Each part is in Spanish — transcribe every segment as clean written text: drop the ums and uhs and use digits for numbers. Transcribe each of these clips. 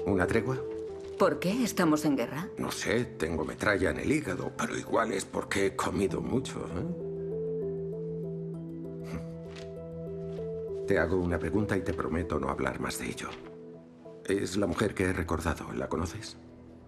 ¿Una tregua? ¿Por qué estamos en guerra? No sé, tengo metralla en el hígado, pero igual es porque he comido mucho, ¿eh? Te hago una pregunta y te prometo no hablar más de ello. Es la mujer que he recordado. ¿La conoces?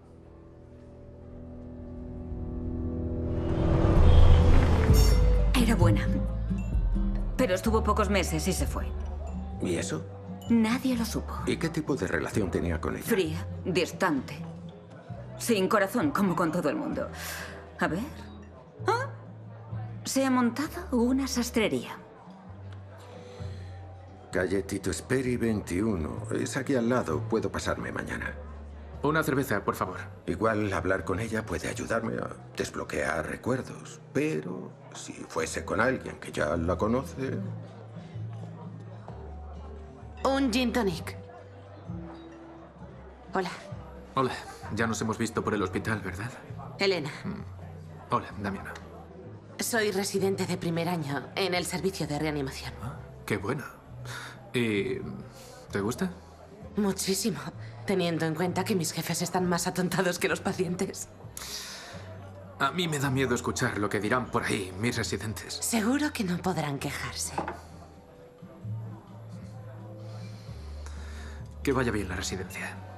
Era buena. Pero estuvo pocos meses y se fue. ¿Y eso? Nadie lo supo. ¿Y qué tipo de relación tenía con ella? Fría, distante. Sin corazón, como con todo el mundo. A ver. ¿Ah? Se ha montado una sastrería. Calle Tito Speri 21. Es aquí al lado. Puedo pasarme mañana. Una cerveza, por favor. Igual hablar con ella puede ayudarme a desbloquear recuerdos. Pero si fuese con alguien que ya la conoce... Un gin tonic. Hola. Hola. Ya nos hemos visto por el hospital, ¿verdad? Elena. Hola, Damiana. Soy residente de primer año en el servicio de reanimación. Qué buena. ¿Y te gusta? Muchísimo, teniendo en cuenta que mis jefes están más atontados que los pacientes. A mí me da miedo escuchar lo que dirán por ahí mis residentes. Seguro que no podrán quejarse. Que vaya bien la residencia.